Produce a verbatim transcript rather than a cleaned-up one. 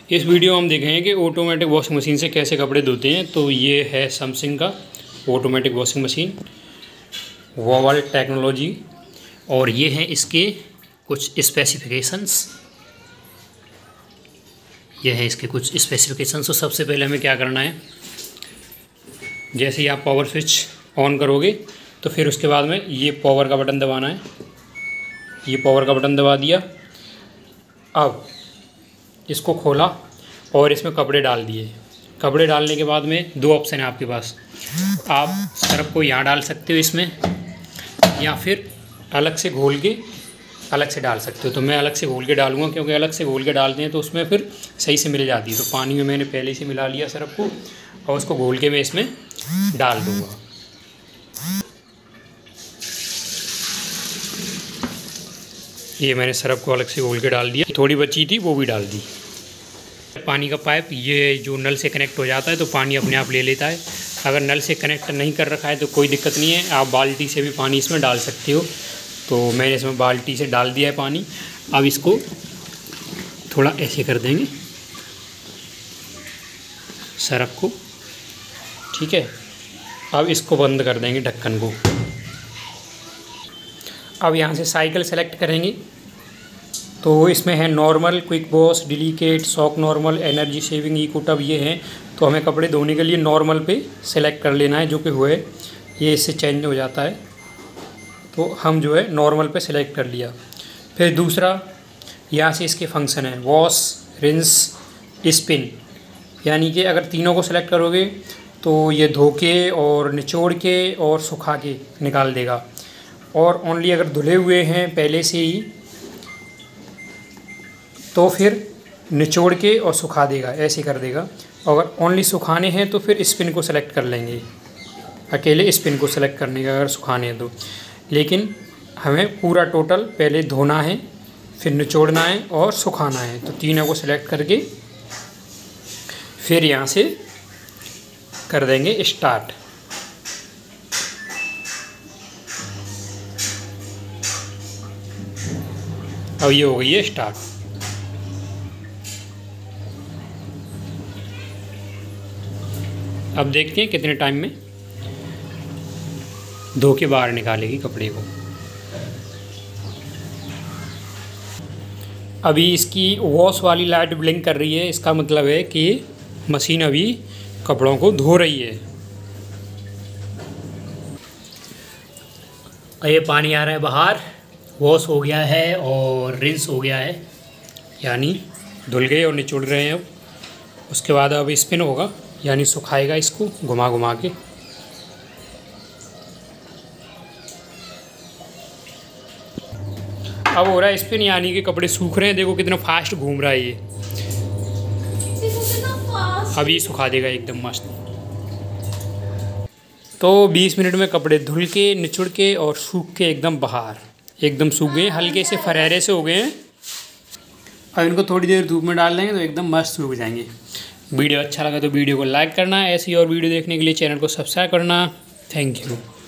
इस वीडियो में हम देखेंगे कि ऑटोमेटिक वॉशिंग मशीन से कैसे कपड़े धोते हैं। तो ये है सैमसंग का automatic washing machine wobble technology, और ये हैं इसके कुछ स्पेसिफिकेशंस। ये है इसके कुछ स्पेसिफिकेशंस। तो सबसे पहले हमें क्या करना है, जैसे ही आप पावर स्विच ऑन करोगे तो फिर उसके बाद में ये पावर का बटन दबाना है। ये पावर का बटन दबा दिया। अब इसको खोला और इसमें कपड़े डाल दिए। कपड़े डालने के बाद में दो ऑप्शन है आपके पास। आप सर्फ को यहाँ डाल सकते हो इसमें, या फिर अलग से घोल के अलग से डाल सकते हो। तो मैं अलग से घोल के डालूंगा, क्योंकि अलग से घोल के डालते हैं तो उसमें फिर सही से मिल जाती है। तो पानी में मैंने पहले से मिला लिया सर्फ को, और उसको घोल के मैं इसमें डाल दूँगा। ये मैंने सर्फ को अलग से घोल के डाल दिया। थोड़ी बची थी वो भी डाल दी। पानी का पाइप ये जो नल से कनेक्ट हो जाता है तो पानी अपने आप ले लेता है। अगर नल से कनेक्ट नहीं कर रखा है तो कोई दिक्कत नहीं है, आप बाल्टी से भी पानी इसमें डाल सकते हो। तो मैंने इसमें बाल्टी से डाल दिया है पानी। अब इसको थोड़ा ऐसे कर देंगे सर्फ को, ठीक है। अब इसको बंद कर देंगे ढक्कन को। अब यहाँ से साइकिल सेलेक्ट करेंगे। तो इसमें है normal, quick wash, delicate, soak normal, energy saving, eco tub, ये हैं। तो हमें कपड़े धोने के लिए नॉर्मल पे सेलेक्ट कर लेना है, जो कि हुए ये इससे चेंज हो जाता है। तो हम जो है नॉर्मल पे सेलेक्ट कर लिया। फिर दूसरा यहाँ से इसके फंक्शन है वॉश, रिंस, स्पिन। यानी कि अगर तीनों को सेलेक्ट करोगे तो ये धो के और निचोड़ के और सुखा के निकाल देगा। और ओनली अगर धुले हुए हैं पहले से ही तो फिर निचोड़ के और सुखा देगा, ऐसे कर देगा। अगर ओनली सुखाने हैं तो फिर स्पिन को सेलेक्ट कर लेंगे, अकेले स्पिन को सेलेक्ट करने का अगर सुखाने हैं तो। लेकिन हमें पूरा टोटल पहले धोना है, फिर निचोड़ना है और सुखाना है। तो तीनों को सेलेक्ट करके फिर यहाँ से कर देंगे स्टार्ट। अब ये हो गई है स्टार्ट। अब देखते हैं कितने टाइम में धो के बाहर निकालेगी कपड़े को। अभी इसकी वॉश वाली लाइट ब्लिंक कर रही है, इसका मतलब है कि मशीन अभी कपड़ों को धो रही है। ये पानी आ रहा है बाहर, वॉश हो गया है और रिंस हो गया है, यानी धुल गए और निचोड़ रहे हैं। अब उसके बाद अब स्पिन होगा, यानी सुखाएगा इसको घुमा घुमा के। अब हो रहा है स्पिन, यानी कि कपड़े सूख रहे हैं। देखो कितना फास्ट घूम रहा है ये। अभी सुखा देगा एकदम मस्त। तो बीस मिनट में कपड़े धुल के, निचुड़ के और सूख के एकदम बाहर एकदम सूख गए, हल्के से फरेरे से हो गए हैं। अब इनको थोड़ी देर धूप में डाल देंगे तो एकदम मस्त सूख जाएंगे। वीडियो अच्छा लगा तो वीडियो को लाइक करना, ऐसी और वीडियो देखने के लिए चैनल को सब्सक्राइब करना। Thank you.